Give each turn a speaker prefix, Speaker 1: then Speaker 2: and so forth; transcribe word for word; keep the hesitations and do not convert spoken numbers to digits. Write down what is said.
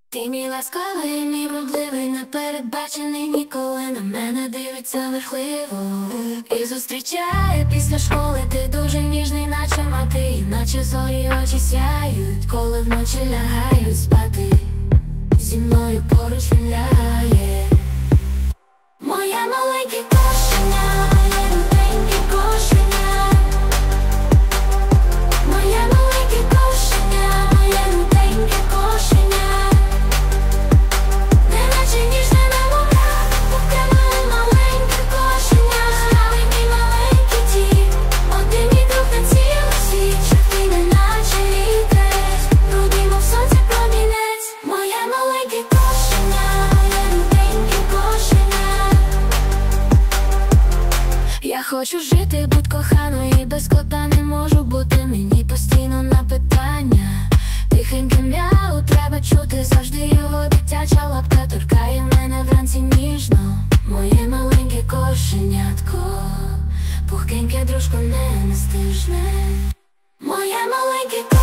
Speaker 1: Ти мій ласкавий, мій вродливий, непередбачений, ніколи на мене дивиться верхливо і зустрічає після школи. Ти дуже ніжний, наче мати, наче зорі очі сяють, коли вночі лягають спати. Зі мною поруч він лягає. Моє маленьке кошеня, моє руденьке кошеня. Моє маленьке кошеня, моє руденьке кошеня. Неначе ніжне немовля, таке моє маленьке кошеня. Справи мій маленький дім, один мій друг на цілий світ. Що ти неначе вітрець, рудий, мов сонце промінець. Моє маленьке кошеня, моє руденьке кошеня. Я хочу жити, будь коханою, і без кота не можу бути. Мені постійно на питання тихеньке мяу треба чути. Завжди його дитяча лапка торкає мене вранці ніжно. Моє маленьке кошенятко, пухкеньке, дружко, не нестижне. Моє маленьке